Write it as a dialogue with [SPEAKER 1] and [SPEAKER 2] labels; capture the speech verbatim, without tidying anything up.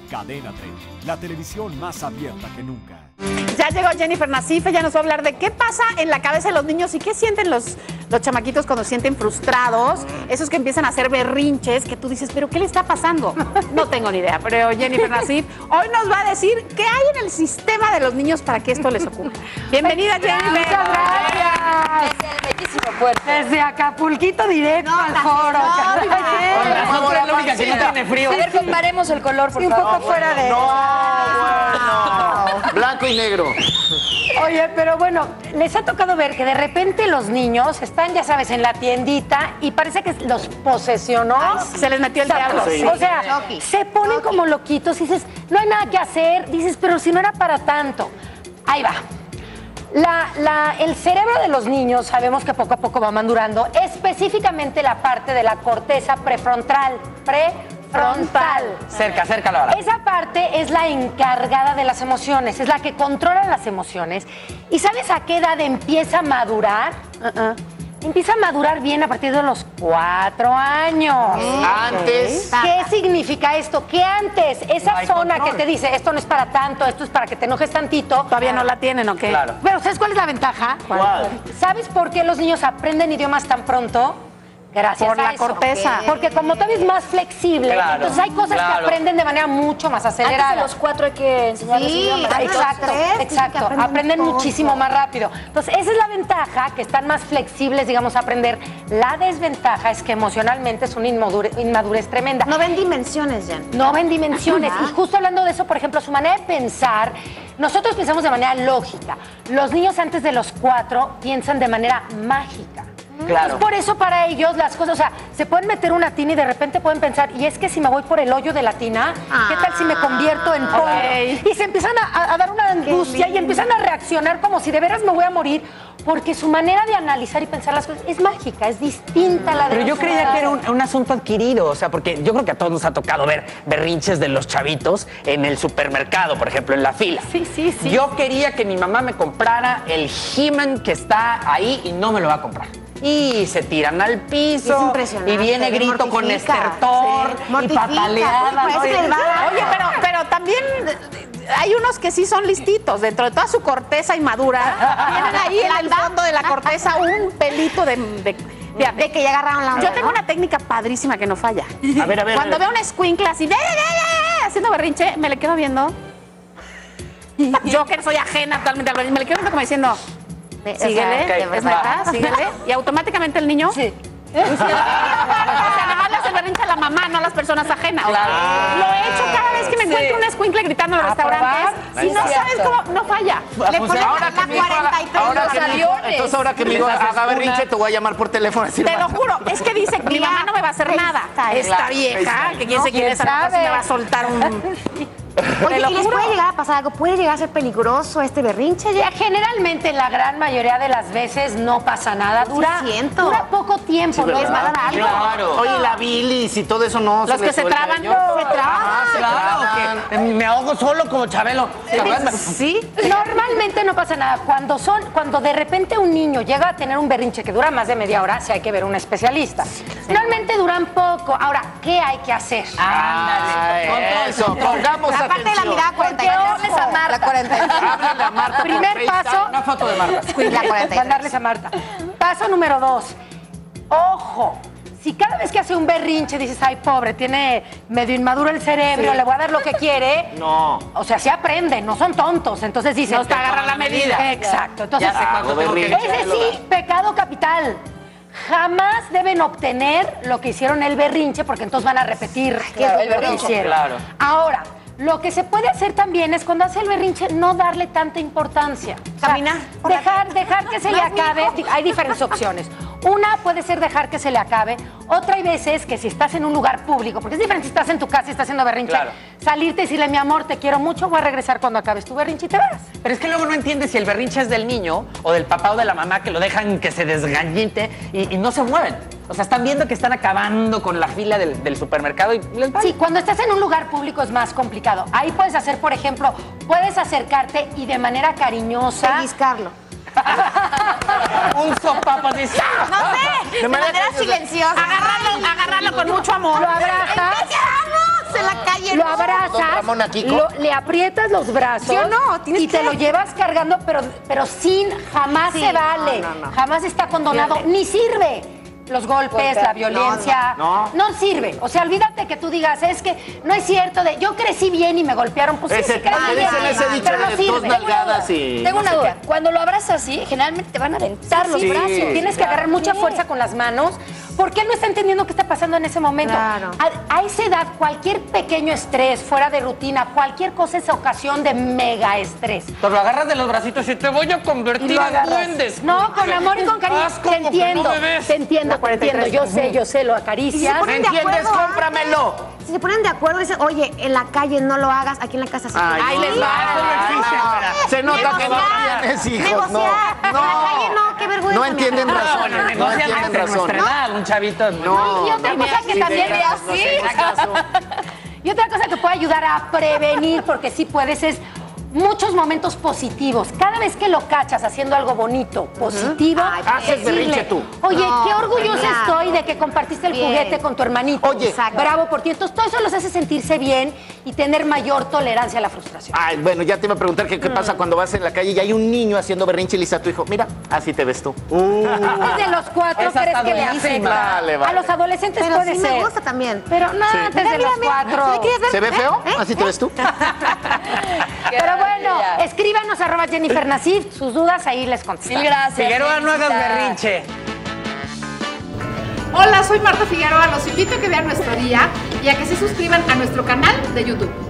[SPEAKER 1] Cadena treinta, la televisión más abierta que nunca.
[SPEAKER 2] Ya llegó Jennifer Nassif, ella nos va a hablar de qué pasa en la cabeza de los niños y qué sienten los, los chamaquitos cuando se sienten frustrados, esos que empiezan a hacer berrinches, que tú dices, ¿pero qué le está pasando? No tengo ni idea, pero Jennifer Nassif hoy nos va a decir qué hay en el sistema de los niños para que esto les ocurra. Bienvenida, Jennifer.
[SPEAKER 3] Muchas gracias.
[SPEAKER 4] Desde el bellísimo puerto.
[SPEAKER 3] Desde Acapulquito directo
[SPEAKER 4] No,
[SPEAKER 3] al foro.
[SPEAKER 4] Con
[SPEAKER 5] razón, tú eres la única que no tiene frío.
[SPEAKER 4] A ver, comparemos el color, por
[SPEAKER 3] Y un
[SPEAKER 4] favor.
[SPEAKER 3] poco fuera de...
[SPEAKER 5] No, bueno. Blanco y negro.
[SPEAKER 3] Oye, pero bueno, les ha tocado ver que de repente los niños están, ya sabes, en la tiendita y parece que los posesionó.
[SPEAKER 2] Se les metió el diablo.
[SPEAKER 5] Sí.
[SPEAKER 3] O sea,
[SPEAKER 4] Chucky.
[SPEAKER 3] se ponen como loquitos y dices, no hay nada que hacer. Dices, pero si no era para tanto. Ahí va. La, la, el cerebro de los niños sabemos que poco a poco va madurando, específicamente la parte de la corteza prefrontal. Prefrontal.
[SPEAKER 5] Cerca, cerca la hora.
[SPEAKER 3] Esa parte es la encargada de las emociones, es la que controla las emociones. ¿Y sabes a qué edad empieza a madurar?
[SPEAKER 2] Uh-uh.
[SPEAKER 3] Empieza a madurar bien a partir de los cuatro años.
[SPEAKER 5] Antes.
[SPEAKER 3] ¿Qué significa esto? Que antes, esa
[SPEAKER 5] No hay
[SPEAKER 3] zona
[SPEAKER 5] control.
[SPEAKER 3] que te dice, esto no es para tanto, esto es para que te enojes tantito.
[SPEAKER 2] ¿Todavía no la tienen o qué?
[SPEAKER 5] Claro.
[SPEAKER 3] Pero ¿sabes cuál es la ventaja?
[SPEAKER 5] ¿Cuál?
[SPEAKER 3] ¿Sabes por qué los niños aprenden idiomas tan pronto? Gracias
[SPEAKER 2] Por
[SPEAKER 3] a
[SPEAKER 2] la
[SPEAKER 3] eso.
[SPEAKER 2] corteza.
[SPEAKER 3] Porque como todavía es más flexible,
[SPEAKER 5] Claro,
[SPEAKER 3] entonces hay cosas
[SPEAKER 5] claro.
[SPEAKER 3] que aprenden de manera mucho más
[SPEAKER 4] Antes
[SPEAKER 3] acelerada.
[SPEAKER 4] de los cuatro hay que enseñarles
[SPEAKER 6] Sí,
[SPEAKER 4] idiomas.
[SPEAKER 6] antes de los
[SPEAKER 3] Exacto,
[SPEAKER 6] tres, tienen que
[SPEAKER 3] exacto.
[SPEAKER 6] aprender
[SPEAKER 3] Aprenden
[SPEAKER 6] todo.
[SPEAKER 3] muchísimo más rápido. Entonces, esa es la ventaja, que están más flexibles, digamos, a aprender. La desventaja es que emocionalmente es una inmadure- inmadurez tremenda.
[SPEAKER 6] No ven dimensiones, Jen.
[SPEAKER 3] No ven dimensiones.
[SPEAKER 6] Ajá.
[SPEAKER 3] Y justo hablando de eso, por ejemplo, su manera de pensar, nosotros pensamos de manera lógica. Los niños antes de los cuatro piensan de manera mágica.
[SPEAKER 5] Claro.
[SPEAKER 3] Entonces, por eso para ellos las cosas, o sea, se pueden meter una tina y de repente pueden pensar, y es que si me voy por el hoyo de la tina, ¿qué tal si me convierto en polvo?
[SPEAKER 2] Ok.
[SPEAKER 3] Y se empiezan a, a dar una angustia y empiezan a reaccionar como si de veras me voy a morir, porque su manera de analizar y pensar las cosas es mágica, es distinta a la de
[SPEAKER 5] Pero yo
[SPEAKER 3] nosotros.
[SPEAKER 5] creía que era un, un asunto adquirido, o sea, porque yo creo que a todos nos ha tocado ver berrinches de los chavitos en el supermercado, por ejemplo, en la fila.
[SPEAKER 3] Sí, sí, sí.
[SPEAKER 5] Yo quería que mi mamá me comprara el He-Man que está ahí y no me lo va a comprar. Y se tiran al piso.
[SPEAKER 6] Es impresionante,
[SPEAKER 5] Y viene
[SPEAKER 6] me
[SPEAKER 5] grito con
[SPEAKER 6] mortifica.
[SPEAKER 5] estertor
[SPEAKER 6] Sí.
[SPEAKER 5] y
[SPEAKER 6] Mortifica.
[SPEAKER 5] pataleada.
[SPEAKER 6] Pues,
[SPEAKER 5] ¿no?
[SPEAKER 6] es que el bar-
[SPEAKER 2] Oye, pero, pero también hay unos que sí son listitos. Dentro de toda su corteza inmadura, tienen ahí en el fondo de la corteza un pelito de... de- mira,
[SPEAKER 6] De que ya agarraron la onda,
[SPEAKER 2] yo tengo
[SPEAKER 6] ¿no?
[SPEAKER 2] una técnica padrísima que no falla.
[SPEAKER 5] A ver, a ver,
[SPEAKER 2] Cuando
[SPEAKER 5] a ver.
[SPEAKER 2] veo un escuincla así, "Ve, ve, ve", haciendo berrinche, me le quedo viendo. Yo que soy ajena totalmente al berrinche, me le quedo viendo como diciendo, síguele,
[SPEAKER 5] ok,
[SPEAKER 2] es
[SPEAKER 5] va.
[SPEAKER 2] neta, síguele. Y automáticamente el niño...
[SPEAKER 3] Sí.
[SPEAKER 2] O sea, nada más le hace berrinche a la mamá, no a las personas ajenas.
[SPEAKER 5] Claro.
[SPEAKER 2] Lo he hecho cada vez que me encuentro un escuincle gritando en los
[SPEAKER 3] ¿A probar?
[SPEAKER 2] restaurantes. Si no
[SPEAKER 4] Sí,
[SPEAKER 2] sabes
[SPEAKER 4] cierto.
[SPEAKER 2] cómo, no falla.
[SPEAKER 6] Le ponen
[SPEAKER 5] ahora
[SPEAKER 6] la
[SPEAKER 5] que mi hijo haga-
[SPEAKER 6] cuarenta y tres
[SPEAKER 5] ahora
[SPEAKER 6] los
[SPEAKER 5] que mi hijo-
[SPEAKER 4] aviones.
[SPEAKER 5] entonces ahora que mi hijo
[SPEAKER 4] Les haces
[SPEAKER 5] haga berrinche,
[SPEAKER 4] una-
[SPEAKER 5] te voy a llamar por teléfono y decir,
[SPEAKER 2] Te lo juro, es que dice, mi mamá no me va a hacer nada.
[SPEAKER 6] FaceTime.
[SPEAKER 2] Esta
[SPEAKER 5] Claro,
[SPEAKER 2] vieja,
[SPEAKER 5] FaceTime.
[SPEAKER 2] que quién se quiere
[SPEAKER 3] ¿Quién
[SPEAKER 2] saber si
[SPEAKER 3] sabe?
[SPEAKER 2] me va a soltar un...
[SPEAKER 6] Oye,
[SPEAKER 2] lo
[SPEAKER 6] ¿y les
[SPEAKER 2] juro.
[SPEAKER 6] puede llegar a pasar algo? ¿Puede llegar a ser peligroso este berrinche,
[SPEAKER 3] Ya,
[SPEAKER 6] Jen?
[SPEAKER 3] generalmente, la gran mayoría de las veces no pasa nada. Dura,
[SPEAKER 6] siento.
[SPEAKER 3] dura poco tiempo, ¿no? Es
[SPEAKER 6] ¿verdad?
[SPEAKER 3] más,
[SPEAKER 5] Claro. Oye, la bilis y todo eso no.
[SPEAKER 2] Los
[SPEAKER 5] le
[SPEAKER 2] que se
[SPEAKER 5] suelta
[SPEAKER 2] traban,
[SPEAKER 5] yo.
[SPEAKER 2] no, se traban.
[SPEAKER 5] Ajá, se
[SPEAKER 4] Claro,
[SPEAKER 5] traban. Que me ahogo solo como Chabelo.
[SPEAKER 2] Sí.
[SPEAKER 3] Normalmente no pasa nada. Cuando son, cuando de repente un niño llega a tener un berrinche que dura más de media hora, sí hay que ver un especialista. Normalmente duran poco. Ahora, ¿qué hay que hacer?
[SPEAKER 5] Ándale. Eso, pongamos
[SPEAKER 6] La parte de la
[SPEAKER 5] atención.
[SPEAKER 6] mirada cuarenta y tres.
[SPEAKER 3] Porque hables a Marta.
[SPEAKER 6] La cuarenta y tres.
[SPEAKER 5] Háblale a Marta por
[SPEAKER 3] Primer
[SPEAKER 5] FaceTime,
[SPEAKER 3] paso.
[SPEAKER 5] Una foto de Marta.
[SPEAKER 6] La cuarenta y tres.
[SPEAKER 3] Mandarles a Marta. Paso número dos. Ojo. Si cada vez que hace un berrinche dices, ay, pobre, tiene medio inmaduro el cerebro, le voy a dar lo que quiere.
[SPEAKER 5] No.
[SPEAKER 3] O sea, sí aprenden, no son tontos. Entonces dicen.
[SPEAKER 2] No te agarran la medida.
[SPEAKER 3] Exacto. Entonces,
[SPEAKER 5] Ya sé cuánto tengo que
[SPEAKER 3] ese sí, pecado capital. Jamás deben obtener lo que hicieron el berrinche, porque entonces van a repetir
[SPEAKER 4] Claro, el
[SPEAKER 3] lo que
[SPEAKER 4] berrinche.
[SPEAKER 3] hicieron.
[SPEAKER 5] Claro.
[SPEAKER 3] Ahora, lo que se puede hacer también es cuando hace el berrinche no darle tanta importancia. O sea,
[SPEAKER 6] Caminar.
[SPEAKER 3] dejar, dejar que se le acabe. Hay diferentes opciones. Una puede ser dejar que se le acabe. Otra hay veces que si estás en un lugar público, porque es diferente si estás en tu casa y estás haciendo berrinche,
[SPEAKER 5] Claro.
[SPEAKER 3] salirte y decirle, mi amor, te quiero mucho, voy a regresar cuando acabes tu berrinche y te vas.
[SPEAKER 5] Pero es que luego no entiendes si el berrinche es del niño o del papá o de la mamá que lo dejan que se desgañite y, y no se mueven. O sea, están viendo que están acabando con la fila del, del supermercado y les vale.
[SPEAKER 3] Sí, cuando estás en un lugar público es más complicado. Ahí puedes hacer, por ejemplo, puedes acercarte y de manera cariñosa...
[SPEAKER 6] Pellizcarlo.
[SPEAKER 5] Un sopapo así. ¡ah!
[SPEAKER 6] No sé, de manera silenciosa.
[SPEAKER 2] Agarrarlo, agarrarlo con mucho amor.
[SPEAKER 3] Lo abrazas.
[SPEAKER 6] ¡Empezamos! en la calle.
[SPEAKER 3] Lo
[SPEAKER 6] no.
[SPEAKER 7] Don
[SPEAKER 3] abrazas,
[SPEAKER 7] Ramón aquí, ¿co?
[SPEAKER 3] lo- le aprietas los brazos
[SPEAKER 6] ¿Sí o no? Tienes
[SPEAKER 3] y te
[SPEAKER 6] que-
[SPEAKER 3] lo llevas cargando, pero, pero sin, jamás
[SPEAKER 6] Sí,
[SPEAKER 3] se vale,
[SPEAKER 6] no, no, no.
[SPEAKER 3] jamás está condonado,
[SPEAKER 6] Fíjate.
[SPEAKER 3] ni sirve. Los golpes, la violencia,
[SPEAKER 7] no,
[SPEAKER 3] no, sirve. O sea, olvídate que tú digas, es que no es cierto de yo crecí bien y me golpearon, pues sí,
[SPEAKER 7] Ese-
[SPEAKER 3] sí crecí
[SPEAKER 7] ah,
[SPEAKER 3] bien,
[SPEAKER 7] ese- ese dicho
[SPEAKER 3] pero no
[SPEAKER 7] de
[SPEAKER 3] sirve.
[SPEAKER 7] dos nalgadas y
[SPEAKER 4] Tengo
[SPEAKER 7] no
[SPEAKER 4] una
[SPEAKER 7] sé
[SPEAKER 4] duda.
[SPEAKER 7] qué.
[SPEAKER 4] Cuando lo abrazas así, generalmente te van a aventar los
[SPEAKER 7] Sí.
[SPEAKER 4] brazos.
[SPEAKER 3] Tienes que agarrar mucha fuerza con las manos porque él no está entendiendo qué está pasando en ese momento.
[SPEAKER 6] Claro.
[SPEAKER 3] A, a esa edad, cualquier pequeño estrés, fuera de rutina, cualquier cosa es ocasión de mega estrés.
[SPEAKER 5] Te lo agarras de los bracitos y te voy a convertir
[SPEAKER 3] Y lo
[SPEAKER 5] en
[SPEAKER 3] agarras.
[SPEAKER 5] duendes.
[SPEAKER 3] No, con amor y con cariño.
[SPEAKER 5] Haz como
[SPEAKER 3] Te
[SPEAKER 5] que
[SPEAKER 3] entiendo,
[SPEAKER 5] no me ves.
[SPEAKER 3] te entiendo, te entiendo. Yo sé, yo sé, lo
[SPEAKER 6] Y
[SPEAKER 3] acaricias.
[SPEAKER 6] se
[SPEAKER 7] ¿Me
[SPEAKER 6] ponen de
[SPEAKER 7] entiendes?
[SPEAKER 6] acuerdo, ¿ah?
[SPEAKER 7] ¡Cómpramelo!
[SPEAKER 6] Si se ponen de acuerdo, dicen, oye, en la calle no lo hagas, aquí en la casa sí.
[SPEAKER 7] Ay,
[SPEAKER 5] Ahí
[SPEAKER 7] no,
[SPEAKER 5] les va, eso no existe,
[SPEAKER 7] no.
[SPEAKER 5] espera.
[SPEAKER 7] Se nota que no
[SPEAKER 6] Negociar,
[SPEAKER 7] tienes hijos, no.
[SPEAKER 6] negociar. En la calle no, qué vergüenza.
[SPEAKER 7] No entienden
[SPEAKER 6] me da.
[SPEAKER 7] razón.
[SPEAKER 5] Bueno,
[SPEAKER 7] No
[SPEAKER 5] negocian
[SPEAKER 7] entienden
[SPEAKER 5] antes de
[SPEAKER 7] razón.
[SPEAKER 5] nuestra edad, un chavito.
[SPEAKER 7] No,
[SPEAKER 3] Y otra
[SPEAKER 7] no,
[SPEAKER 3] cosa que
[SPEAKER 7] sí,
[SPEAKER 3] también
[SPEAKER 7] de
[SPEAKER 3] le
[SPEAKER 7] veras, no
[SPEAKER 3] así.
[SPEAKER 7] se haga caso.
[SPEAKER 3] Y otra cosa que puede ayudar a prevenir, porque sí puedes, es muchos momentos positivos. Cada vez que lo cachas haciendo algo bonito, positivo,
[SPEAKER 6] Ay,
[SPEAKER 7] haces berrinche tú.
[SPEAKER 3] Oye,
[SPEAKER 6] No,
[SPEAKER 3] qué orgullosa
[SPEAKER 6] genial.
[SPEAKER 3] estoy de que compartiste el
[SPEAKER 6] Bien.
[SPEAKER 3] juguete con tu hermanito.
[SPEAKER 7] Oye.
[SPEAKER 6] Exacto.
[SPEAKER 3] Bravo por ti. Entonces, todo eso los hace sentirse bien y tener mayor tolerancia a la frustración.
[SPEAKER 7] Ay, bueno, ya te iba a preguntar que qué pasa cuando vas en la calle y hay un niño haciendo berrinche y le dice a tu hijo, mira, así te ves tú.
[SPEAKER 3] Antes de los cuatro,
[SPEAKER 5] Esa
[SPEAKER 3] ¿crees
[SPEAKER 5] está
[SPEAKER 3] que le
[SPEAKER 5] buenísima.
[SPEAKER 3] afecta?
[SPEAKER 7] Vale, vale.
[SPEAKER 3] A los adolescentes
[SPEAKER 6] Pero
[SPEAKER 3] puede
[SPEAKER 6] sí
[SPEAKER 3] ser.
[SPEAKER 6] me gusta también.
[SPEAKER 3] Pero no, antes
[SPEAKER 6] Mira,
[SPEAKER 3] de
[SPEAKER 6] mira,
[SPEAKER 3] los
[SPEAKER 6] mira.
[SPEAKER 3] cuatro.
[SPEAKER 6] ¿Me quieres ver?
[SPEAKER 7] ¿Se ve
[SPEAKER 6] ¿Eh?
[SPEAKER 7] feo?
[SPEAKER 6] ¿Eh?
[SPEAKER 7] ¿Así te ves tú?
[SPEAKER 3] Pero bueno, escríbanos arroba Jennifer Nasif, sus dudas, ahí les contestamos.
[SPEAKER 4] Mil gracias.
[SPEAKER 5] Figueroa, no hagas
[SPEAKER 4] Jessicita.
[SPEAKER 5] berrinche.
[SPEAKER 2] Hola, soy Marta Figueroa. Los invito a que vean nuestro día y a que se suscriban a nuestro canal de YouTube.